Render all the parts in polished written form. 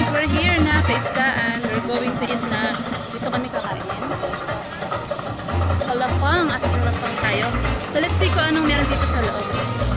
guys, we're here na sa Isdaan. We're going to eat na. Dito kami kakain. Sa lapang at lapang tayo. So let's see kung anong meron dito sa loob.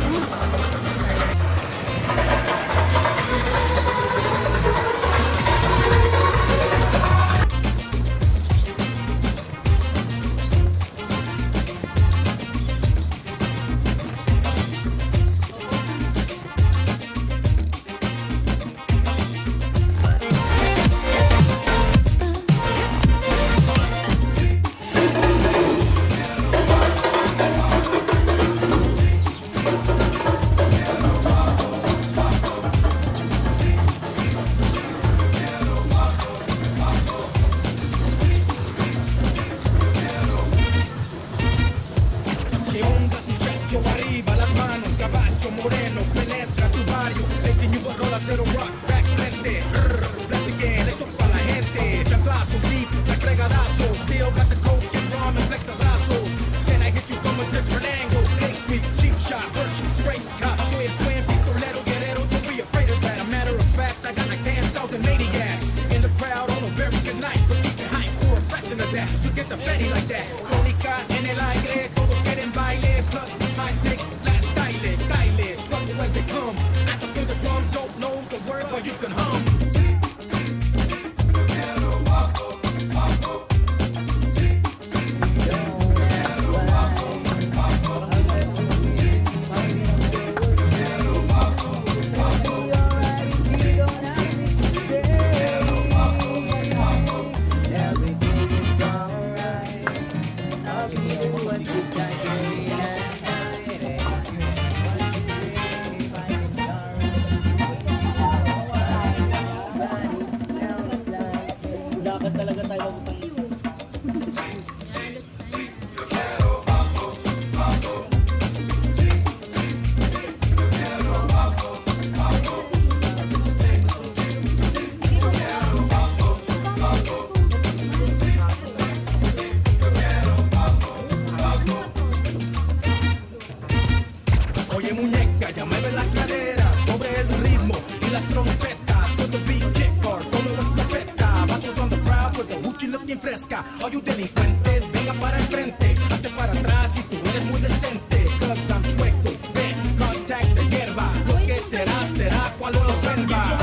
Oye, delincuentes, venga para enfrente, hazte para atrás si tú eres muy decente. Cause I'm chueco, ven, contact de hierba. Lo que será, será cuando lo venga.